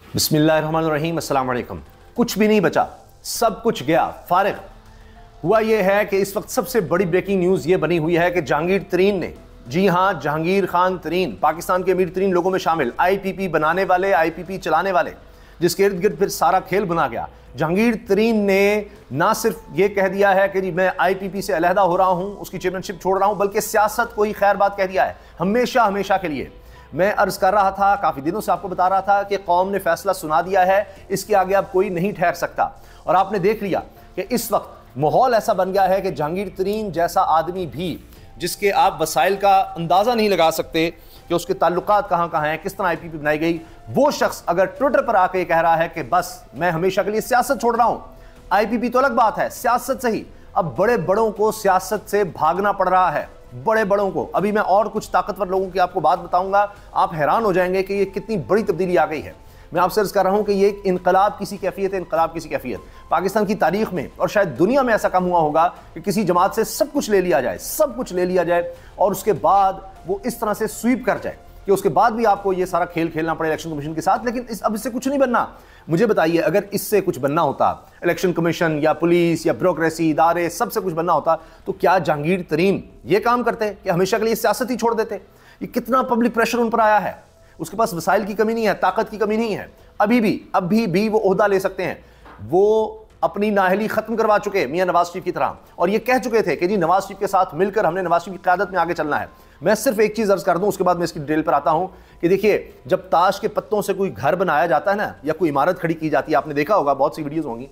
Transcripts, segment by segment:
बिस्मिल्लाहिर्रहमानिर्रहीम, अस्सलाम वालेकुम। कुछ भी नहीं बचा, सब कुछ गया, फारिग हुआ। यह है कि इस वक्त सबसे बड़ी ब्रेकिंग न्यूज़ ये बनी हुई है कि जहांगीर तरीन ने, जी हाँ, जहांगीर खान तरीन, पाकिस्तान के अमीर तरीन लोगों में शामिल, IPP बनाने वाले, IPP चलाने वाले, जिसके इर्द गिर्द फिर सारा खेल बना गया। जहांगीर तरीन ने ना सिर्फ ये कह दिया है कि जी मैं IPP से अलहदा हो रहा हूँ, उसकी चेयरमैनशिप छोड़ रहा हूँ, बल्कि सियासत को ही खैर बात कह दिया है, हमेशा हमेशा के लिए। मैं अर्ज कर रहा था, काफ़ी दिनों से आपको बता रहा था कि कौम ने फैसला सुना दिया है, इसके आगे अब कोई नहीं ठहर सकता। और आपने देख लिया कि इस वक्त माहौल ऐसा बन गया है कि जहांगीर तरीन जैसा आदमी भी, जिसके आप वसाइल का अंदाज़ा नहीं लगा सकते कि उसके ताल्लुकात कहाँ कहाँ हैं, किस तरह IPP बनाई गई, वो शख्स अगर ट्विटर पर आके कह रहा है कि बस मैं हमेशा के लिए सियासत छोड़ रहा हूँ, IPP तो अलग बात है, सियासत से ही अब बड़े बड़ों को सियासत से भागना पड़ रहा है, बड़े बड़ों को। अभी मैं और कुछ ताकतवर लोगों की आपको बात बताऊंगा, आप हैरान हो जाएंगे कि ये कितनी बड़ी तब्दीली आ गई है। मैं आपसे अर्ज कर रहा हूं कि ये एक इनकलाब किसी कैफियत है, इनकलाब किसी कैफियत। पाकिस्तान की तारीख में और शायद दुनिया में ऐसा कम हुआ होगा कि किसी जमात से सब कुछ ले लिया जाए, सब कुछ ले लिया जाए और उसके बाद वो इस तरह से स्वीप कर जाए कि उसके बाद भी आपको ये सारा खेल खेलना पड़े इलेक्शन कमीशन के साथ। लेकिन अब इससे कुछ नहीं बनना। मुझे बताइए, अगर इससे कुछ बनना होता, इलेक्शन कमीशन या पुलिस या ब्यूरोक्रेसी इदारे, सबसे कुछ बनना होता, तो क्या जहांगीर तरीन ये काम करते कि हमेशा के लिए सियासत ही छोड़ देते? ये कितना पब्लिक प्रेशर उन पर आया है। उसके पास वसाइल की कमी नहीं है, ताकत की कमी नहीं है, अभी भी वो ओहदा ले सकते हैं। वो अपनी नाअहली खत्म करवा चुके मियां नवाज शरीफ की तरह, और ये कह चुके थे कि जी नवाज शरीफ के साथ मिलकर हमने नवाज शरीफ की क़यादत में आगे चलना है। मैं सिर्फ एक चीज़ अर्ज कर दूं, उसके बाद मैं इसकी डिटेल पर आता हूं कि देखिए, जब ताश के पत्तों से कोई घर बनाया जाता है ना, या कोई इमारत खड़ी की जाती है, आपने देखा होगा, बहुत सी वीडियोस होंगी,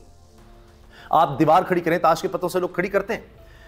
आप दीवार खड़ी करें, ताश के पत्तों से लोग खड़ी करते हैं,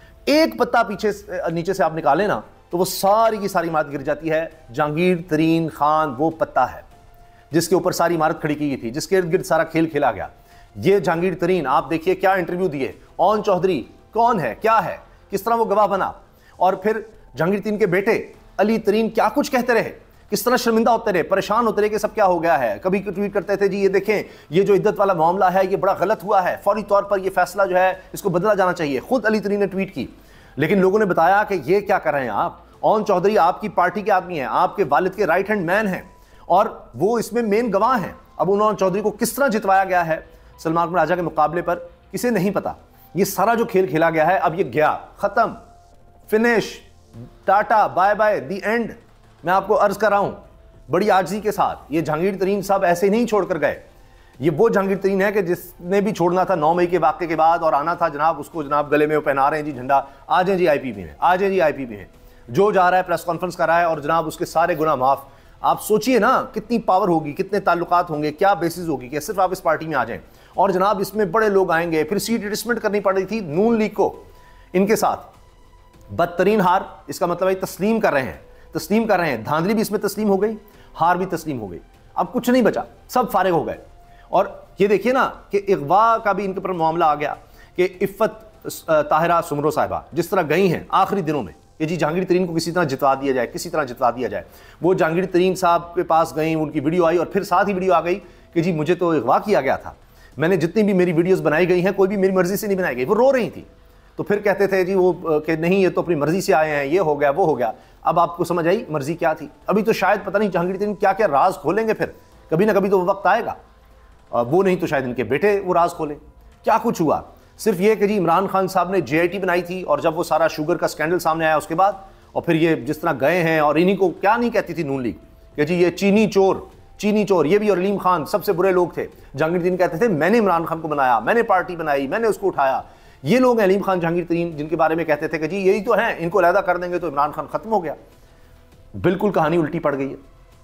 एक पत्ता पीछे नीचे से आप निकालें ना, तो वो सारी की सारी इमारत गिर जाती है। जहांगीर तरीन खान वो पत्ता है जिसके ऊपर सारी इमारत खड़ी की गई थी, जिसके इर्द गिर्द सारा खेल खेला गया। ये जहांगीर तरीन, आप देखिए क्या इंटरव्यू दिए। ओन चौधरी कौन है, क्या है, किस तरह वो गवाह बना, और फिर जहांगीर तरीन के बेटे अली तरीन क्या कुछ कहते रहे, किस तरह शर्मिंदा होते रहे, परेशान होते रहे कि सब क्या हो गया है। कभी ट्वीट करते थे, जी ये देखें, ये जो इद्दत वाला मामला है ये बड़ा गलत हुआ है, फौरी तौर पर ये फैसला जो है इसको बदला जाना चाहिए। खुद अली तरीन ने ट्वीट की, लेकिन लोगों ने बताया कि ये क्या कर रहे हैं आप, ओन चौधरी आपकी पार्टी के आदमी हैं, आपके वालिद के राइट हैंड मैन हैं, और वो इसमें मेन गवाह हैं। अब उन ओन चौधरी को किस तरह जितवाया गया है सलमान राजा के मुकाबले पर, किसे नहीं पता। ये सारा जो खेल खेला गया है, अब ये गया, खत्म, finish, tata, bye bye, the end. मैं आपको अर्ज कर रहा हूं बड़ी आजिज़ी के साथ, ये जहांगीर तरीन साहब ऐसे नहीं छोड़कर गए। ये वो जहांगीर तरीन है कि जिसने भी छोड़ना था 9 मई के वाक़े के बाद, और आना था जनाब, उसको जनाब गले में वो पहना रहे हैं जी झंडा, आ जाए जी IPP में, आ जाए जी IPP में, जो जा रहा है प्रेस कॉन्फ्रेंस कर रहा है, और जनाब उसके सारे गुनाह माफ। आप सोचिए ना कितनी पावर होगी, कितने ताल्लुकात होंगे, क्या बेसिस होगी कि सिर्फ आप इस पार्टी में आ जाएं। और जनाब इसमें बड़े लोग आएंगे, फिर सीट एडजस्टमेंट करनी पड़ रही थी नून लीग को इनके साथ। बदतरीन हार, इसका मतलब है तस्लीम कर रहे हैं, तस्लीम कर रहे हैं। धांधली भी इसमें तस्लीम हो गई, हार भी तस्लीम हो गई, अब कुछ नहीं बचा, सब फारिग हो गए। और ये देखिए ना कि इगवा का भी इनके ऊपर मामला आ गया कि इफ़्फ़त ताहिरा सुमरो साहिबा जिस तरह गई हैं आखिरी दिनों में कि जी जहांगीर तरीन को किसी तरह जितवा दिया जाए, किसी तरह जितवा दिया जाए। वो जहांगीर तरीन साहब के पास गई, उनकी वीडियो आई, और फिर साथ ही वीडियो आ गई कि जी मुझे तो अगवा किया गया था, मैंने जितनी भी मेरी वीडियोस बनाई गई हैं कोई भी मेरी मर्जी से नहीं बनाई गई। वो रो रही थी, तो फिर कहते थे जी वो कि नहीं ये तो अपनी मर्जी से आए हैं, ये हो गया वो हो गया। अब आपको समझ आई मर्जी क्या थी। अभी तो शायद पता नहीं जहांगीर तरीन क्या क्या राज खोलेंगे, फिर कभी ना कभी तो वो वक्त आएगा, वो नहीं तो शायद इनके बेटे वो राज खोलें। क्या कुछ हुआ, सिर्फ ये कि जी इमरान खान साहब ने JIT बनाई थी, और जब वो सारा शुगर का स्कैंडल सामने आया उसके बाद, और फिर ये जिस तरह गए हैं, और इन्हीं को क्या नहीं कहती थी नून लीग कि जी ये चीनी चोर, चीनी चोर। ये भी और अलीम खान सबसे बुरे लोग थे। जहांगीर तरीन कहते थे मैंने इमरान खान को बनाया, मैंने पार्टी बनाई, मैंने उसको उठाया। ये लोग हैं अलीम खान, जहांगीर तरीन, जिनके बारे में कहते थे कि जी यही तो हैं, इनको अलहदा कर देंगे तो इमरान खान खत्म हो गया। बिल्कुल कहानी उल्टी पड़ गई है।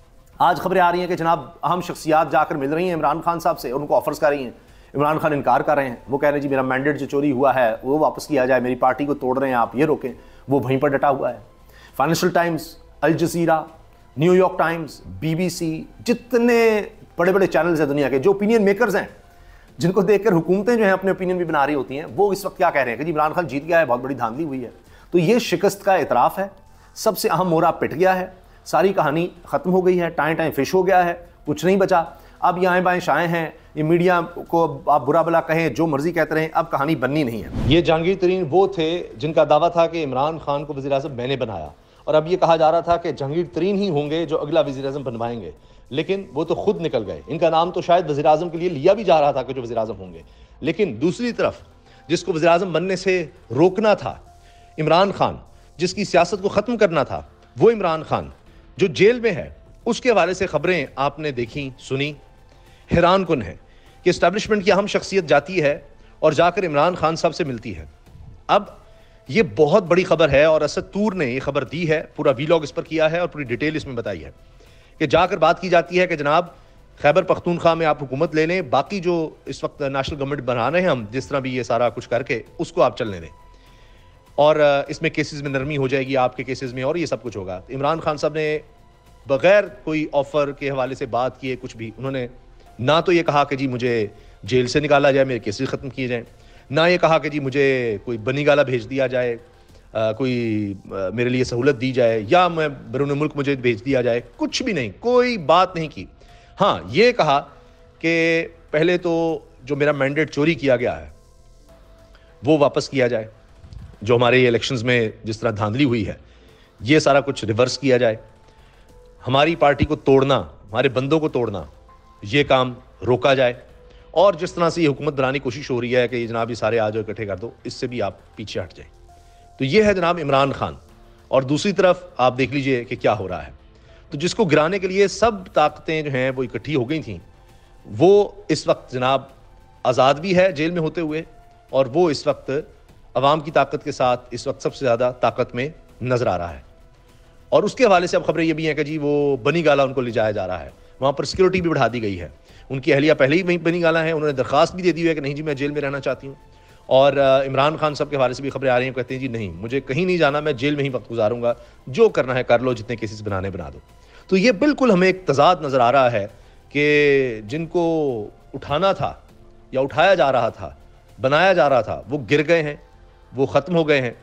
आज खबरें आ रही हैं कि जनाब अहम शख्सियात जाकर मिल रही हैं इमरान खान साहब से और उनको ऑफर्स कर रही हैं। इमरान खान इनकार कर रहे हैं, वो कह रहे हैं जी मेरा मैंडेट जो चोरी हुआ है वो वापस किया जाए, मेरी पार्टी को तोड़ रहे हैं आप, ये रोकें। वो वहीं पर डटा हुआ है। Financial Times, Al Jazeera, New York Times, BBC, जितने बड़े बड़े चैनल्स हैं दुनिया के, जो ओपिनियन मेकर्स हैं, जिनको देखकर हुकूमतें जो हैं अपने ओपिनियन भी बना रही होती हैं, वो इस वक्त क्या कह रहे हैं कि जी इमरान खान जीत गया है, बहुत बड़ी धांधली हुई है। तो ये शिकस्त का एतराफ़ है, सबसे अहम मोहरा पिट गया है, सारी कहानी ख़त्म हो गई है, टाइम टाइम फिश हो गया है, कुछ नहीं बचा। अब यहाँ बाएँ शाएँ हैं, ये मीडिया को आप बुरा भला कहें, जो मर्जी कहते रहें, अब कहानी बननी नहीं है। ये जहांगीर तरीन वो थे जिनका दावा था कि इमरान खान को वज़ीर-ए-आज़म मैंने बनाया, और अब ये कहा जा रहा था कि जहांगीर तरीन ही होंगे जो अगला वज़ीर-ए-आज़म बनवाएंगे। लेकिन वो तो खुद निकल गए। इनका नाम तो शायद वज़ीर आज़म के लिए लिया भी जा रहा था कि जो वज़ीर आज़म होंगे, लेकिन दूसरी तरफ जिसको वज़ीर आज़म बनने से रोकना था, इमरान खान, जिसकी सियासत को ख़त्म करना था, वो इमरान खान जो जेल में है, उसके हवाले से खबरें आपने देखी, सुनी। हैरान कुन है कि इस्टेब्लिशमेंट की अहम शख्सियत जाती है और जाकर इमरान खान साहब से मिलती है। अब ये बहुत बड़ी खबर है और असद तूर ने ये खबर दी है, पूरा वीलॉग इस पर किया है और पूरी डिटेल इसमें बताई है कि जाकर बात की जाती है कि जनाब खैबर पख्तूनख्वा में आप हुकूमत ले लें, बाकी जो इस वक्त नेशनल गवर्नमेंट बना रहे हैं हम, जिस तरह भी ये सारा कुछ करके, उसको आप चलने दें और इसमें केसेस में नरमी हो जाएगी आपके केसेस में और ये सब कुछ होगा। इमरान खान साहब ने बगैर कोई ऑफर के हवाले से बात किए कुछ भी, उन्होंने ना तो ये कहा कि जी मुझे जेल से निकाला जाए, मेरे केसेस ख़त्म किए जाएँ, ना ये कहा कि जी मुझे कोई बनी गाला भेज दिया जाए, कोई मेरे लिए सहूलत दी जाए, या मैं बैरून मुल्क मुझे भेज दिया जाए, कुछ भी नहीं, कोई बात नहीं की। हाँ, ये कहा कि पहले तो जो मेरा मैंडेट चोरी किया गया है वो वापस किया जाए, जो हमारे इलेक्शंस में जिस तरह धांधली हुई है ये सारा कुछ रिवर्स किया जाए, हमारी पार्टी को तोड़ना, हमारे बंदों को तोड़ना, ये काम रोका जाए, और जिस तरह से ये हुकूमत बनाने की कोशिश हो रही है कि जनाब ये सारे आ जाओ इकट्ठे कर दो, इससे भी आप पीछे हट जाए। तो ये है जनाब इमरान खान। और दूसरी तरफ आप देख लीजिए कि क्या हो रहा है। तो जिसको गिराने के लिए सब ताकतें जो हैं वो इकट्ठी हो गई थीं, वो इस वक्त जनाब आज़ाद भी है जेल में होते हुए, और वो इस वक्त अवाम की ताकत के साथ इस वक्त सबसे ज़्यादा ताकत में नज़र आ रहा है। और उसके हवाले से अब खबरें ये भी हैं कि जी वो बनी गाला उनको ले जाया जा रहा है, वहाँ पर सिक्योरिटी भी बढ़ा दी गई है। उनकी अहलिया पहले ही वहीं बनी गाला है, उन्होंने दरख्वास्त भी दे दी है कि नहीं जी मैं जेल में रहना चाहती हूँ। और इमरान खान साहब के हवाले से भी खबरें आ रही हैं, कहते हैं जी नहीं, मुझे कहीं नहीं जाना, मैं जेल में ही वक्त गुजारूंगा, जो करना है कर लो, जितने केसेस बनाने बना दो। तो ये बिल्कुल हमें एक तजाद नज़र आ रहा है कि जिनको उठाना था या उठाया जा रहा था, बनाया जा रहा था, वो गिर गए हैं, वो ख़त्म हो गए हैं,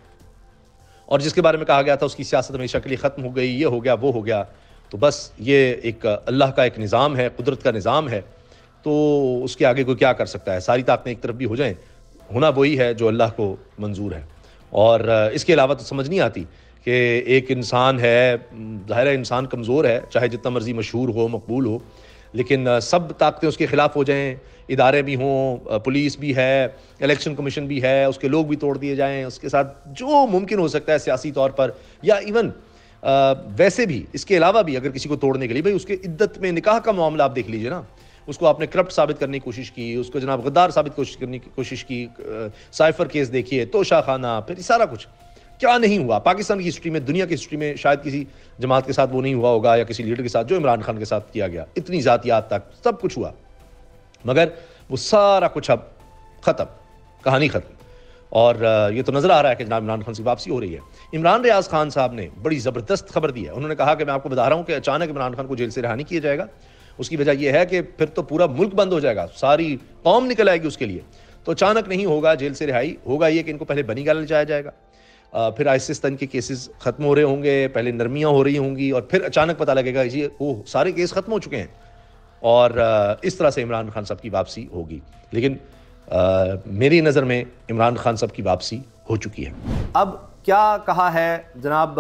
और जिसके बारे में कहा गया था उसकी सियासत हमेशा के लिए ख़त्म हो गई, ये हो गया, वो हो गया। तो बस ये एक अल्लाह का एक निज़ाम है, कुदरत का निज़ाम है, तो उसके आगे कोई क्या कर सकता है। सारी ताकतें एक तरफ भी हो जाएं, होना वही है जो अल्लाह को मंजूर है। और इसके अलावा तो समझ नहीं आती कि एक इंसान है, ज़ाहिर है इंसान कमज़ोर है, चाहे जितना मर्जी मशहूर हो, मकबूल हो, लेकिन सब ताकतें उसके ख़िलाफ़ हो जाएं, इदारे भी हों, पुलिस भी है, इलेक्शन कमीशन भी है, उसके लोग भी तोड़ दिए जाएं, उसके साथ जो मुमकिन हो सकता है सियासी तौर पर, या इवन वैसे भी इसके अलावा भी अगर किसी को तोड़ने के लिए, भाई उसके इद्दत में निकाह का मामला आप देख लीजिए ना, उसको आपने करप्ट साबित करने की कोशिश की, उसको जनाब गद्दार साबित करने की कोशिश की, साइफर केस देखिए, तोशा खाना, फिर सारा कुछ क्या नहीं हुआ। पाकिस्तान की हिस्ट्री में, दुनिया की हिस्ट्री में शायद किसी जमात के साथ वो नहीं हुआ होगा, या किसी लीडर के साथ जो इमरान खान के साथ किया गया। इतनी ज़ातियात तक सब कुछ हुआ, मगर वो सारा कुछ अब ख़त्म, कहानी ख़त्म। और ये तो नज़र आ रहा है कि जनाब इमरान खान की वापसी हो रही है। इमरान रियाज खान साहब ने बड़ी ज़बरदस्त खबर दी है। उन्होंने कहा कि मैं आपको बता रहा हूँ कि अचानक इमरान खान को जेल से रिहा नहीं किया जाएगा। उसकी वजह यह है कि फिर तो पूरा मुल्क बंद हो जाएगा, सारी कौम निकल आएगी उसके लिए। तो अचानक नहीं होगा जेल से रिहाई, होगा ये कि इनको पहले बनी गाला ले जाया जाएगा, फिर आहिस्ता के केसेस ख़त्म हो रहे होंगे, पहले नरमियाँ हो रही होंगी, और फिर अचानक पता लगेगा जी ओह सारे केस ख़त्म हो चुके हैं, और इस तरह से इमरान खान साहब की वापसी होगी। लेकिन मेरी नज़र में इमरान खान साहब की वापसी हो चुकी है। अब क्या कहा है जनाब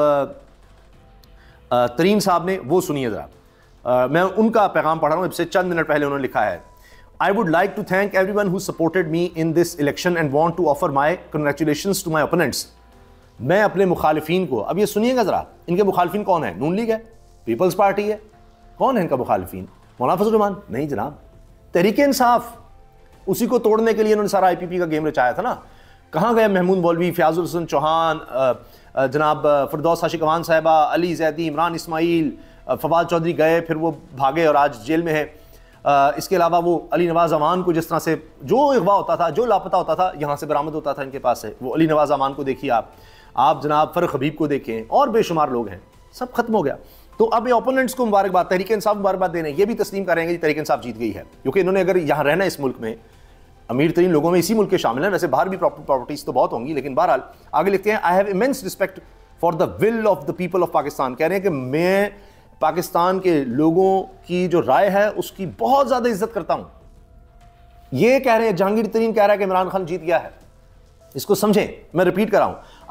तरीन साहब ने, वो सुनिए ज़रा। मैं उनका पैगाम पढ़ रहा हूँ, इससे चंद मिनट पहले उन्होंने लिखा है, I would like to thank everyone who supported me in this election and want to offer my congratulations to my opponents. मैं अपने मुखालिफिन को, अब ये सुनिएगा ज़रा, इनके मुखालिफिन कौन है? नून लीग है, पीपल्स पार्टी है, कौन है इनका मुखालिफिन? मौलाना फजल रहमान? नहीं जनाब, तहरीक इंसाफ। उसी को तोड़ने के लिए इन्होंने सारा IPP का गेम रचाया था ना। कहाँ गए महमूद मौलवी, फयाजुल हसन चौहान, जनाब फिरदौस हाशिक अवान साहिबा, अली जैदी, इमरान इस्माइल, फवाद चौधरी गए, फिर वो भागे और आज जेल में है। इसके अलावा वो अली नवाज अमान को जिस तरह से जो अगवा होता था, जो लापता होता था, यहाँ से बरामद होता था इनके पास है। वो अली नवाज अमान को देखिए आप जनाब फ़र्रुख हबीब को देखें, और बेशुमार लोग हैं, सब खत्म हो गया। तो अब ये ओपोनेंट्स को मुबारकबाद, तहरीक इंसाफ मुबारकबाद देने, ये भी तस्लीम करेंगे कि तहरीक इंसाफ जीत गई है, क्योंकि इन्होंने अगर यहाँ रहना, इस मुल्क में अमीर तरीन लोगों में इसी मुल्क के शामिल हैं, वैसे बाहर भी प्रॉपर्टीज तो बहुत होंगी, लेकिन बहरहाल आगे लिखते हैं, I have immense respect for the will of the people of Pakistan. कह रहे हैं कि मैं पाकिस्तान के लोगों की जो राय है उसकी बहुत ज्यादा इज्जत करता हूं। ये कह रहे हैं, जहांगीर तरीन कह रहा है कि इमरान खान जीत गया है। इसको समझें, मैं रिपीट कर रहा हूं,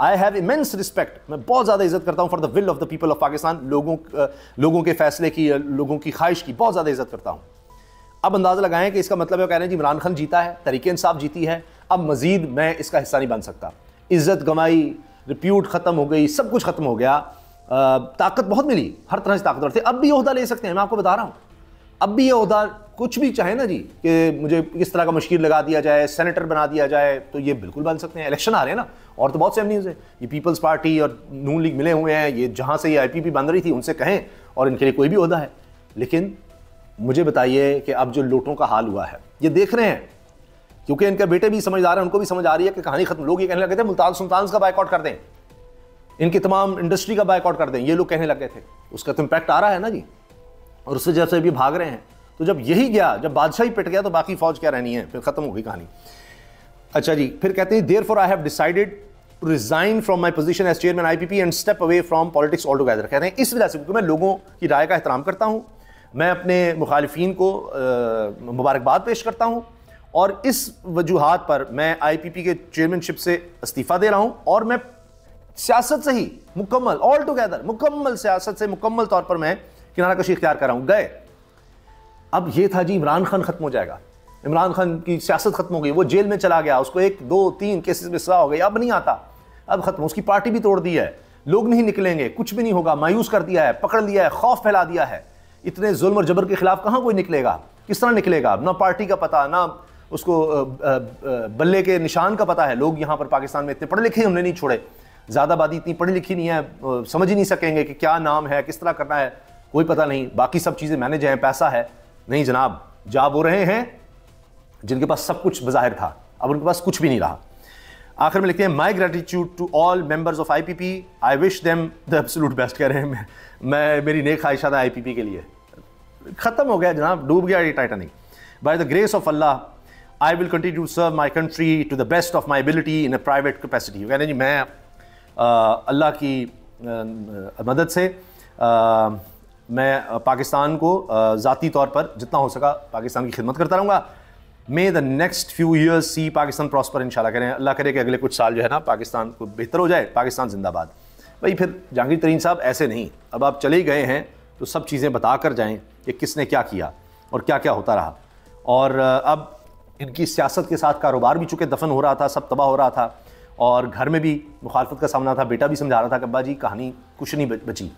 आई हैव इमेंस रिस्पेक्ट, मैं बहुत ज़्यादा इज्जत करता हूँ for the will of the people of Pakistan, लोगों के फैसले की, लोगों की ख्वाहिश की बहुत ज़्यादा इज्जत करता हूँ। अब अंदाज़ा लगाएं कि इसका मतलब है, कह रहे हैं जी इमरान खान जीता है, तहरीक इंसाफ जीती है, अब मजीद मैं इसका हिस्सा नहीं बन सकता। इज्जत गंवाई, रिप्यूट ख़त्म हो गई, सब कुछ ख़त्म हो गया, ताकत बहुत मिली, हर तरह से ताकतवर थे। अब भी ओहदा ले सकते हैं, मैं आपको बता रहा हूँ, अब भी ये ओहदा कुछ भी चाहे ना जी कि मुझे किस तरह का मुश्किल लगा दिया जाए, सेनेटर बना दिया जाए, तो ये बिल्कुल बन सकते हैं। इलेक्शन आ रहे हैं ना, और तो बहुत से एवेन्यूज़ है, ये पीपल्स पार्टी और नून लीग मिले हुए हैं, ये जहाँ से ये IPP बन रही थी उनसे कहें और इनके लिए कोई भी ओहदा है। लेकिन मुझे बताइए कि अब जो लोटों का हाल हुआ है, ये देख रहे हैं, क्योंकि इनके बेटे भी समझदार हैं, उनको भी समझ आ रही है कि कहानी खत्म। लोग ये कहने लगे थे मुल्तान सुल्तान का बाइकआउट कर दें, इनकी तमाम इंडस्ट्री का बाइकआउट कर दें, ये लोग कहने लगे थे। उसका तो इम्पैक्ट आ रहा है ना जी, और उससे जब से भी भाग रहे हैं। तो जब यही गया, जब बादशाह ही पिट गया, तो बाकी फौज क्या रहनी है, फिर खत्म हो गई कहानी। अच्छा जी, फिर कहते हैं therefore I have decided to resign from my position as chairman IPP and step away from politics altogether. कहते हैं इस वजह से, क्योंकि मैं लोगों की राय का एहतराम करता हूँ, मैं अपने मुखालिफिन को मुबारकबाद पेश करता हूँ, और इस वजूहात पर मैं IPP के चेयरमैनशिप से इस्तीफ़ा दे रहा हूँ, और मैं सियासत से ही मुकम्मल ऑल टुगेदर, मुकम्मल सियासत से मुकम्मल तौर पर मैं किनारा कशी इख्तियार कर रहा हूँ। गए, अब ये था जी इमरान खान खत्म हो जाएगा, इमरान खान की सियासत खत्म हो गई, वो जेल में चला गया, उसको 1, 2, 3 केसेस में सजा हो गई, अब नहीं आता, अब खत्म, उसकी पार्टी भी तोड़ दी है, लोग नहीं निकलेंगे, कुछ भी नहीं होगा, मायूस कर दिया है, पकड़ लिया है, खौफ फैला दिया है। इतने जुल्म और जबर के खिलाफ कहाँ कोई निकलेगा, किस तरह निकलेगा, ना पार्टी का पता, ना उसको बल्ले के निशान का पता है। लोग यहाँ पर पाकिस्तान में इतने पढ़े लिखे हमने नहीं छोड़े, ज़्यादा आबादी इतनी पढ़ी लिखी नहीं है, समझ ही नहीं सकेंगे कि क्या नाम है, किस तरह करना है, कोई पता नहीं, बाकी सब चीज़ें मैनेज हैं, पैसा है। नहीं जनाब, जा वो रहे हैं जिनके पास सब कुछ बज़ाहिर था, अब उनके पास कुछ भी नहीं रहा। आखिर में लिखते हैं my gratitude to all members of IPP, I wish them the absolute best. कह रहे हैं मैं मेरी नेक ख्वाहिशात है IPP के लिए। ख़त्म हो गया जनाब, डूब गया ये Titanic. By the grace of अल्लाह I will continue to serve my country to the best of my ability in a private capacity. कह रहे हैं जी मैं अल्लाह की मदद से मैं पाकिस्तान को ज़ाती तौर पर जितना हो सका पाकिस्तान की खिदमत करता रहूँगा। May the next few years see Pakistan prosper इंशाल्लाह। करें अल्लाह करे कि अगले कुछ साल जो है ना पाकिस्तान को बेहतर हो जाए। पाकिस्तान जिंदाबाद। भाई फिर जहांगीर तरीन साहब ऐसे नहीं, अब आप चले गए हैं तो सब चीज़ें बता कर जाएँ कि किसने क्या किया और क्या क्या होता रहा। और अब इनकी सियासत के साथ कारोबार भी चूँकि दफन हो रहा था, सब तबाह हो रहा था, और घर में भी मुखालफत का सामना था। बेटा भी समझा रहा था कि अब्बा जी कहानी कुछ नहीं बची।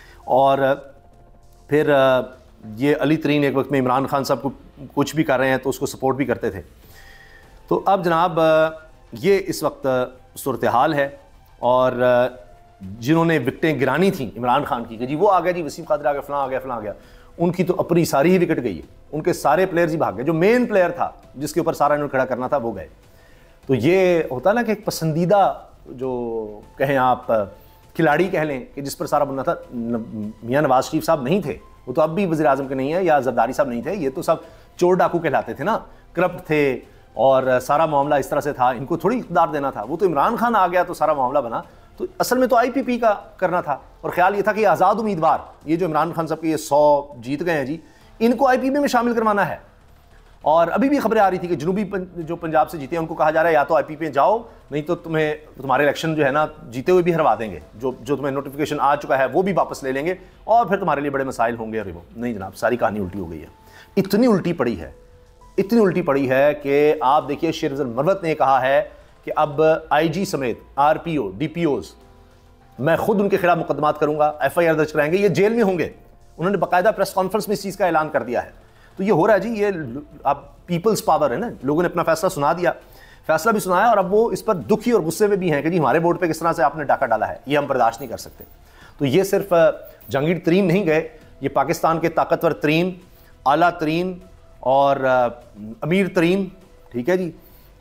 और फिर ये अली तरीन एक वक्त में इमरान खान साहब को कुछ भी कर रहे हैं तो उसको सपोर्ट भी करते थे। तो अब जनाब ये इस वक्त सूरत हाल है। और जिन्होंने विकटें गिरानी थी इमरान खान की कि जी वो आ गया, जी वसीम कादर आ गया, फलां आ गया, फलां आ गया, उनकी तो अपनी सारी ही विकेट गई है। उनके सारे प्लेयर्स ही भाग गए। जो मेन प्लेयर था जिसके ऊपर सारा इन्होंने खड़ा करना था वो गए। तो ये होता ना कि एक पसंदीदा जो कहें आप खिलाड़ी कह लें कि जिस पर सारा बनना था, मियाँ नवाज शरीफ साहब नहीं थे, वो तो अब भी वज़ीर आज़म के नहीं है, या जरदारी साहब नहीं थे, ये तो सब चोर डाकू कहलाते थे ना, करप्ट थे और सारा मामला इस तरह से था, इनको थोड़ी इक़्तिदार देना था। वो तो इमरान खान आ गया तो सारा मामला बना। तो असल में तो IPP का करना था और ख्याल ये था कि आज़ाद उम्मीदवार ये जो इमरान खान साहब के ये 100 जीत गए हैं जी, इनको IPP में शामिल करवाना है। और अभी भी खबरें आ रही थी कि जनूबी जो पंजाब से जीते हैं उनको कहा जा रहा है या तो IPP में जाओ, नहीं तो तुम्हारे इलेक्शन जो है ना जीते हुए भी हरवा देंगे, जो तुम्हें नोटिफिकेशन आ चुका है वो भी वापस ले लेंगे और फिर तुम्हारे लिए बड़े मसाइल होंगे। अरे वो नहीं जनाब, सारी कहानी उल्टी हो गई है। इतनी उल्टी पड़ी है, इतनी उल्टी पड़ी है कि आप देखिए शेर अफजल मरवत ने कहा है कि अब IG समेत RPO DPOs मैं खुद उनके खिलाफ मुकदमात करूंगा, FIR दर्ज कराएंगे, ये जेल में होंगे। उन्होंने बाकायदा प्रेस कॉन्फ्रेंस में इस चीज़ का ऐलान कर दिया है। तो ये हो रहा है जी, ये आप पीपल्स पावर है ना, लोगों ने अपना फैसला सुना दिया, फैसला भी सुनाया और अब वो इस पर दुखी और गुस्से में भी हैं कि जी हमारे बोर्ड पे किस तरह से आपने डाका डाला है, ये हम बर्दाश्त नहीं कर सकते। तो ये सिर्फ जहांगीर तरीन नहीं गए, ये पाकिस्तान के ताकतवर तरीन, आला तरीन और अमीर तरीन, ठीक है जी,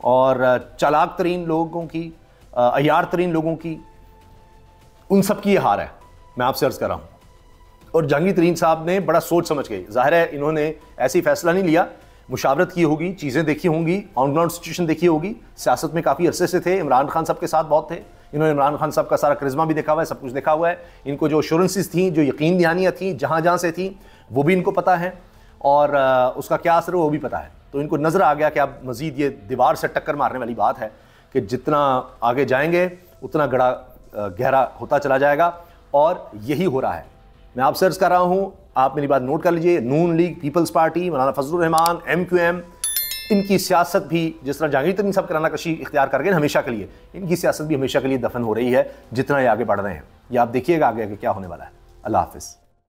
और चालाक तरीन लोगों की, अयार तरीन लोगों की, उन सब की ये हार है। मैं आपसे अर्ज़ कर रहा हूँ। और जहांगीर तरीन साहब ने बड़ा सोच समझ के, जाहिर है इन्होंने ऐसी फैसला नहीं लिया, मुशावरत की होगी, चीज़ें देखी होंगी, ऑन ग्राउंड सिचुएशन देखी होगी। सियासत में काफ़ी अरसे से थे, इमरान खान साहब के साथ बहुत थे, इन्होंने इमरान खान साहब का सारा करिश्मा भी देखा हुआ है, सब कुछ देखा हुआ है। इनको जो एश्योरेंसेस थी, जो यकीन दहानियाँ थी जहाँ जहाँ से थी, वो भी इनको पता है और उसका क्या असर है वो भी पता है। तो इनको नज़र आ गया कि अब मज़ीद ये दीवार से टक्कर मारने वाली बात है कि जितना आगे जाएंगे उतना गहरा होता चला जाएगा, और यही हो रहा है। मैं आपसे अर्ज कर रहा हूं, आप मेरी बात नोट कर लीजिए, नून लीग, पीपल्स पार्टी, मौलाना फजलुर रहमान, MQM, इनकी सियासत भी जिस तरह जहांगीर तरीन साहब कराना कशी इख्तियार कर गए हमेशा के लिए, इनकी सियासत भी हमेशा के लिए दफन हो रही है जितना ये आगे बढ़ रहे हैं। ये आप देखिएगा आगे आगे क्या होने वाला है। अल्लाह हाफिज़।